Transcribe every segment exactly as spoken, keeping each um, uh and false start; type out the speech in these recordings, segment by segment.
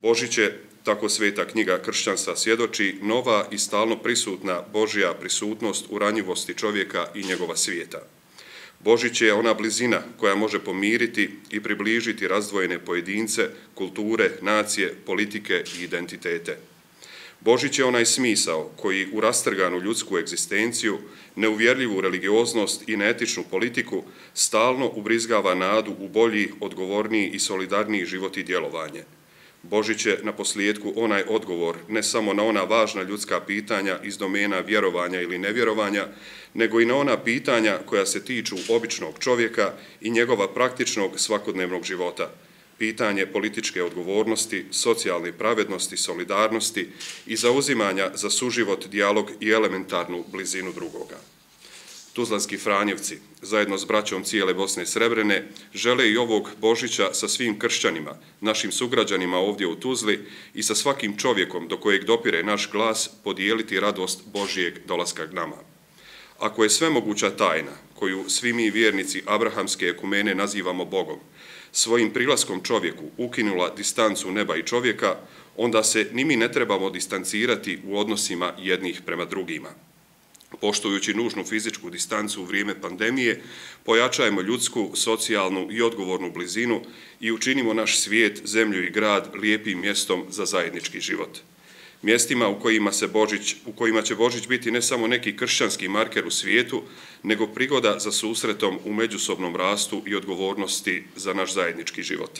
Božić je, tako sveta knjiga kršćanstva svjedoči, nova i stalno prisutna Božja prisutnost u ranjivosti čovjeka i njegova svijeta. Božić je ona blizina koja može pomiriti i približiti razdvojene pojedince, kulture, nacije, politike i identitete. Božić je onaj smisao koji u rastrganu ljudsku egzistenciju, neuvjerljivu religioznost i neetičnu politiku stalno ubrizgava nadu u bolji, odgovorniji i solidarniji život i djelovanje. Božić je na posljedku onaj odgovor ne samo na ona važna ljudska pitanja iz domena vjerovanja ili nevjerovanja, nego i na ona pitanja koja se tiču običnog čovjeka i njegova praktičnog svakodnevnog života. Pitanje političke odgovornosti, socijalne pravednosti, solidarnosti i zauzimanja za suživot, dijalog i elementarnu blizinu drugoga. Tuzlanski Franjevci, zajedno s braćom cijele Bosne i Srebrene, žele i ovog Božića sa svim kršćanima, našim sugrađanima ovdje u Tuzli i sa svakim čovjekom do kojeg dopire naš glas podijeliti radost Božijeg dolaska k nama. Ako je svemoguća tajna, koju svi mi vjernici abrahamske ekumene nazivamo Bogom, svojim prilaskom čovjeku ukinula distancu neba i čovjeka, onda se ni mi ne trebamo distancirati u odnosima jednih prema drugima. Poštujući nužnu fizičku distancu u vrijeme pandemije, pojačajmo ljudsku, socijalnu i odgovornu blizinu i učinimo naš svijet, zemlju i grad lijepim mjestom za zajednički život. Mjestima u kojima, se Božić, u kojima će Božić biti ne samo neki kršćanski marker u svijetu, nego prigoda za susretom u međusobnom rastu i odgovornosti za naš zajednički život.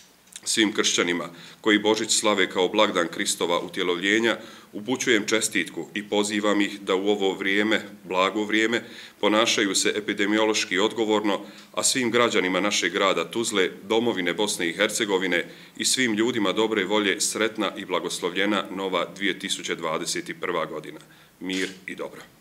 Svim kršćanima koji Božić slave kao blagdan Kristova utjelovljenja upućujem čestitku i pozivam ih da u ovo vrijeme, blago vrijeme, ponašaju se epidemiološki odgovorno, a svim građanima našeg grada Tuzle, domovine Bosne i Hercegovine i svim ljudima dobre volje sretna i blagoslovljena nova dvije tisuće dvadeset prva godina. Mir i dobro.